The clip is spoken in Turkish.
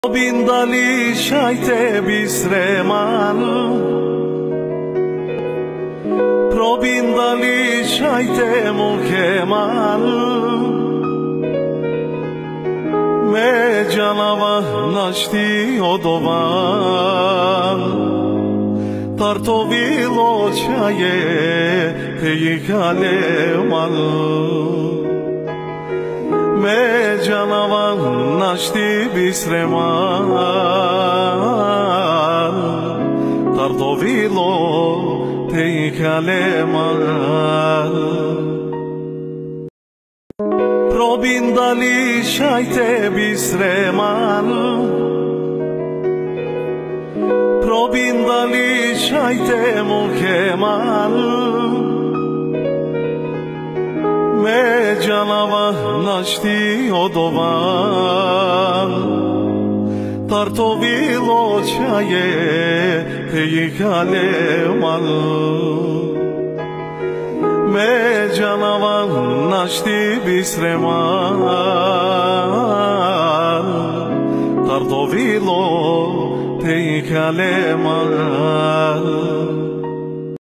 Bindali shaite bisreman, probindali shaite mukeman, me canava nashti odovan, tartovilo chaye peyikaleman. Me canavan nashti bisreman, tardovilo teikaleman. Probindali shaite bisreman, probindali shaite mukeman, me canava nashti odovan, tartovilo chaye peyikaleman. Me canava nashti bisreman, tartovilo peyikaleman.